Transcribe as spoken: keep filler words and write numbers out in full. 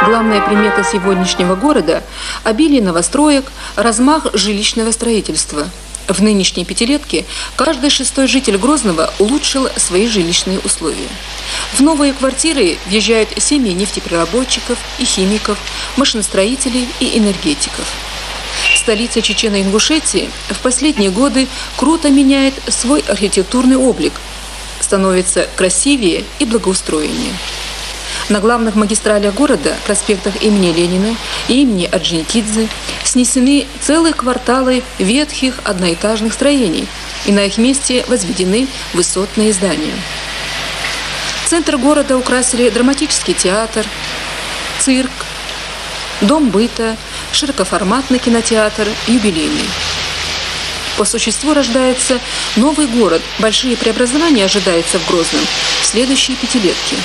Главная примета сегодняшнего города – обилие новостроек, размах жилищного строительства. В нынешней пятилетке каждый шестой житель Грозного улучшил свои жилищные условия. В новые квартиры въезжают семьи нефтепереработчиков и химиков, машиностроителей и энергетиков. Столица Чечено-Ингушетии в последние годы круто меняет свой архитектурный облик, становится красивее и благоустроеннее. На главных магистралях города, проспектах имени Ленина и имени Орджоникидзе, снесены целые кварталы ветхих одноэтажных строений, и на их месте возведены высотные здания. Центр города украсили драматический театр, цирк, дом быта, широкоформатный кинотеатр, юбилейный. По существу рождается новый город. Большие преобразования ожидаются в Грозном в следующие пятилетки.